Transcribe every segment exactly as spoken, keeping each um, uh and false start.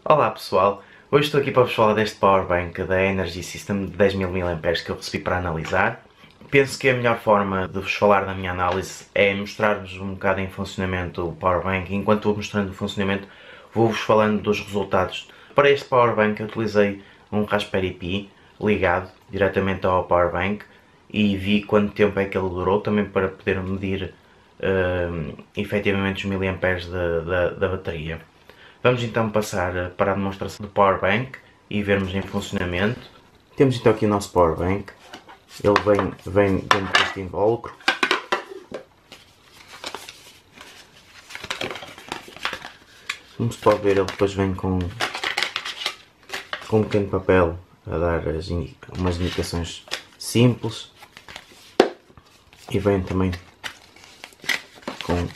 Olá pessoal, hoje estou aqui para vos falar deste powerbank da Energy System de dez mil miliampères que eu recebi para analisar. Penso que a melhor forma de vos falar da minha análise é mostrar-vos um bocado em funcionamento o powerbank. Enquanto vou mostrando o funcionamento, vou-vos falando dos resultados. Para este powerbank eu utilizei um Raspberry Pi ligado diretamente ao powerbank e vi quanto tempo é que ele durou, também para poder medir uh, efetivamente os miliamperes da, da, da bateria. Vamos então passar para a demonstração do powerbank e vermos em funcionamento. Temos então aqui o nosso powerbank. Ele vem, vem dentro deste invólucro. Como se pode ver, ele depois vem com, com um pequeno papel a dar as, umas indicações simples. E vem também com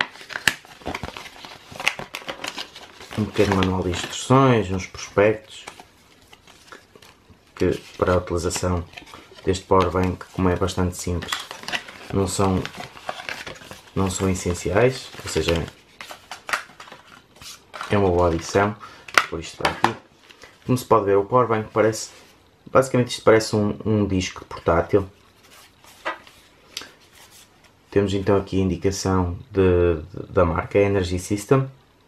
um pequeno manual de instruções, uns prospectos que para a utilização deste powerbank, como é bastante simples, não são, não são essenciais, ou seja, é uma boa adição. Por isto para aqui. Como se pode ver, o powerbank parece, basicamente isto parece um, um disco portátil. Temos então aqui a indicação de, de, da marca Energy System.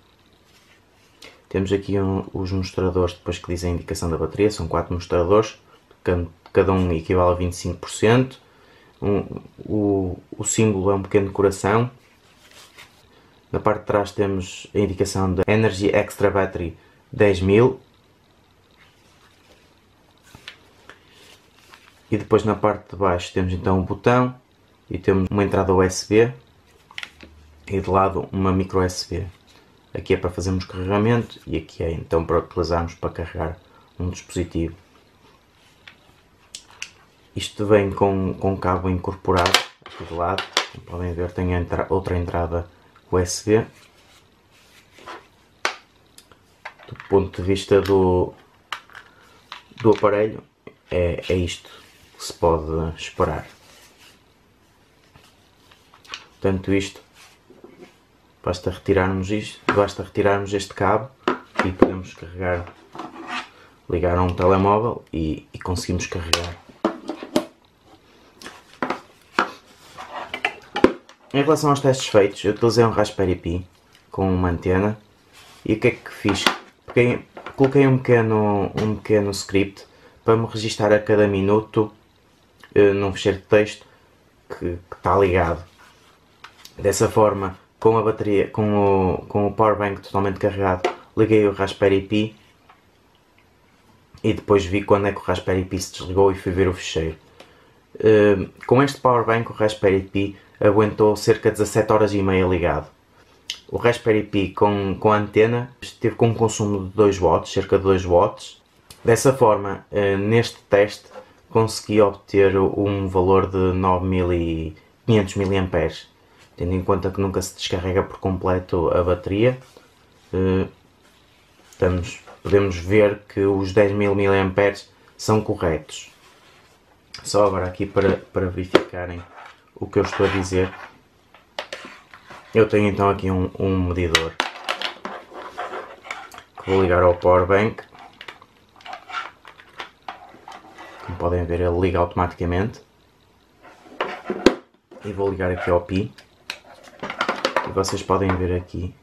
Temos aqui um, os mostradores depois que dizem a indicação da bateria, são quatro mostradores, cada um equivale a vinte e cinco por cento. Um, o, o símbolo é um pequeno coração. Na parte de trás temos a indicação da Energy Extra Battery dez mil. E depois na parte de baixo temos então um botão e temos uma entrada U S B e de lado uma micro U S B. Aqui é para fazermos carregamento e aqui é então para utilizarmos para carregar um dispositivo. Isto vem com, com cabo incorporado aqui do lado. Como podem ver, tem entra, outra entrada U S B. Do ponto de vista do, do aparelho, é, é isto que se pode esperar. Portanto, isto basta retirarmos isto, basta retirarmos este cabo e podemos carregar, ligar a um telemóvel e, e conseguimos carregar. Em relação aos testes feitos, eu utilizei um Raspberry Pi com uma antena e o que é que fiz? Peguei, coloquei um pequeno, um pequeno script para me registar a cada minuto uh, num ficheiro de texto que, que está ligado. Dessa forma, com a bateria, com o, com o powerbank totalmente carregado, liguei o Raspberry Pi e depois vi quando é que o Raspberry Pi se desligou e fui ver o ficheiro. Uh, com este powerbank, o Raspberry Pi aguentou cerca de dezassete horas e meia ligado. O Raspberry Pi com, com a antena esteve com um consumo de dois watts, cerca de dois watts. Dessa forma, uh, neste teste, consegui obter um valor de nove mil e quinhentos miliamperes. Tendo em conta que nunca se descarrega por completo a bateria, uh, estamos, podemos ver que os dez mil miliamperes são corretos. Só agora aqui para, para verificarem o que eu estou a dizer, eu tenho então aqui um, um medidor que vou ligar ao powerbank. Como podem ver, ele liga automaticamente. E vou ligar aqui ao Pi. E vocês podem ver aqui.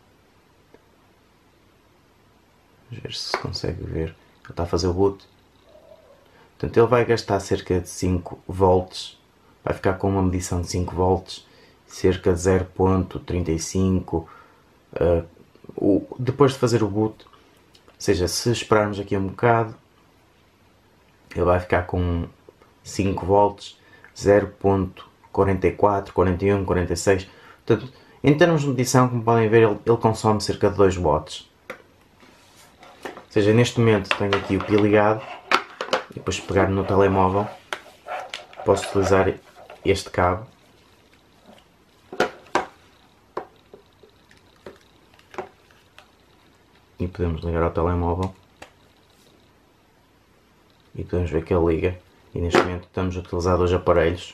Vamos ver se se consegue ver. Ele está a fazer o boot. Portanto, ele vai gastar cerca de cinco volts. Vai ficar com uma medição de cinco volts. Cerca de zero ponto trinta e cinco. Uh, o, depois de fazer o boot. Ou seja, se esperarmos aqui um bocado. Ele vai ficar com cinco volts. zero ponto quarenta e quatro, quarenta e um, quarenta e seis. Portanto, em termos de medição, como podem ver, ele, ele consome cerca de dois watts. Ou seja, neste momento tenho aqui o Pi ligado. E depois pegar no telemóvel, posso utilizar este cabo. E podemos ligar ao telemóvel. E podemos ver que ele liga. E neste momento estamos a utilizar dois aparelhos.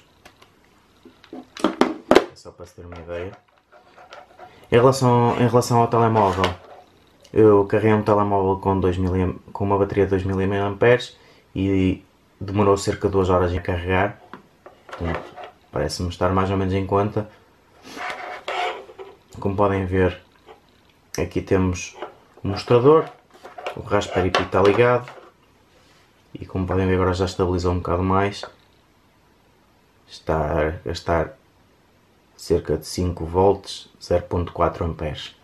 É só para se ter uma ideia. Em relação, em relação ao telemóvel, Eu carreguei um telemóvel com, dois mil, com uma bateria de dois mil miliampères e demorou cerca de duas horas a carregar. Portanto, parece-me estar mais ou menos em conta. Como podem ver, aqui temos o mostrador, o Raspberry Pi está ligado e como podem ver agora já estabilizou um bocado mais. Está a gastar cerca de cinco volts, zero ponto quatro amperes.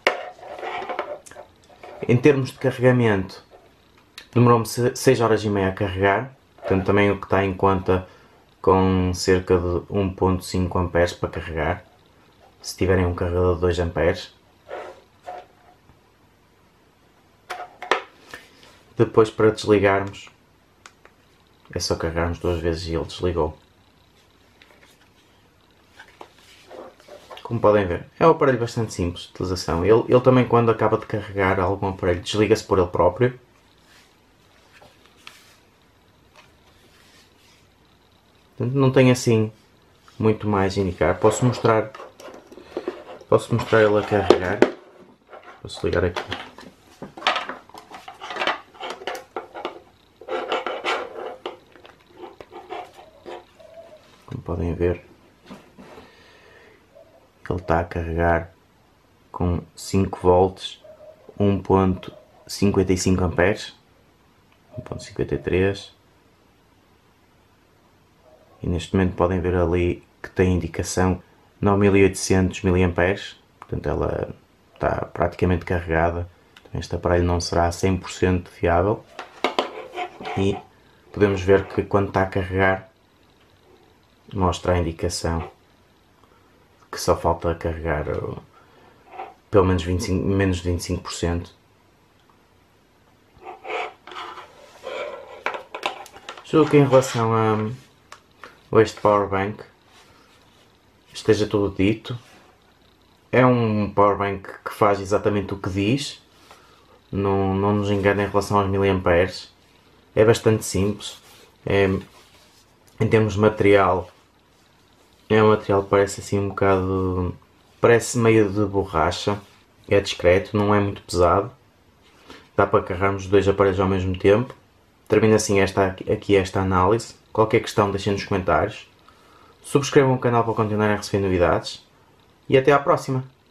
Em termos de carregamento, demorou-me seis horas e meia a carregar, portanto também o que está em conta, com cerca de um ponto cinco amperes para carregar, se tiverem um carregador de dois amperes. Depois, para desligarmos, é só carregarmos duas vezes e ele desligou. Como podem ver, é um aparelho bastante simples de utilização. Ele, ele também, quando acaba de carregar algum aparelho, desliga-se por ele próprio. Portanto, não tem assim muito mais a indicar. Posso mostrar, posso mostrar ele a carregar. Posso ligar aqui. Como podem ver, ele está a carregar com cinco volts, um ponto cinquenta e cinco amperes, um ponto cinquenta e três, e neste momento podem ver ali que tem indicação nove mil e oitocentos miliamperes, portanto ela está praticamente carregada. Este aparelho não será cem por cento fiável e podemos ver que quando está a carregar mostra a indicação que só falta carregar uh, pelo menos vinte e cinco, menos de vinte e cinco por cento. Julgo que em relação a, a este powerbank esteja tudo dito. É um powerbank que faz exatamente o que diz, não, não nos engana em relação aos miliamperes. É bastante simples. É, em termos de material, é um material que parece assim um bocado, parece meio de borracha, é discreto, não é muito pesado, dá para carregarmos dois aparelhos ao mesmo tempo. Termina assim esta, aqui esta análise. Qualquer questão deixem nos comentários, subscrevam o canal para continuarem a receber novidades e até à próxima!